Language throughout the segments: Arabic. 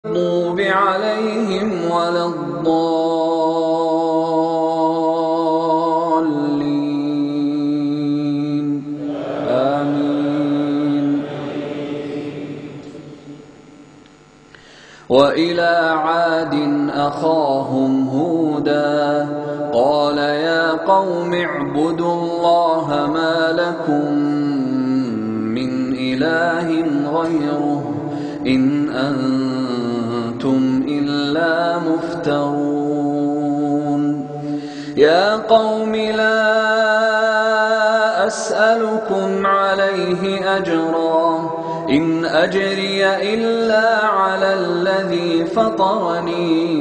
المغضوب عليهم ولا الضالين آمين. وإلى عاد أخاهم هودا قال يا قوم اعبدوا الله ما لكم من إله غيره إن أنتم إلا مفترون. يا قوم لا أسألكم عليه أجرا إن أجري إلا على الذي فطرني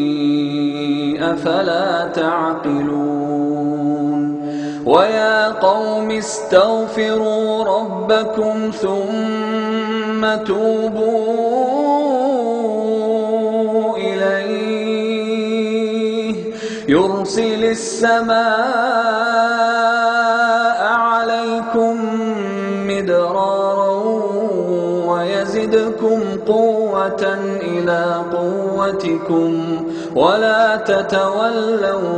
أفلا تعقلون. ويا قوم استغفروا ربكم ثم توبوا إليه يرسل السماء عليكم مدرارا ويزدكم قوة إلى قوتكم ولا تتولوا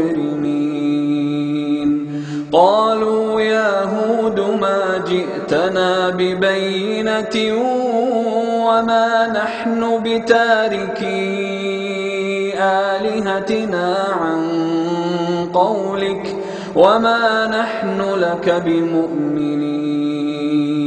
مجرمين. قالوا يا هود ما جئتنا ببينة وما نحن بتاركي آلهتنا عن قولك وما نحن لك بمؤمنين.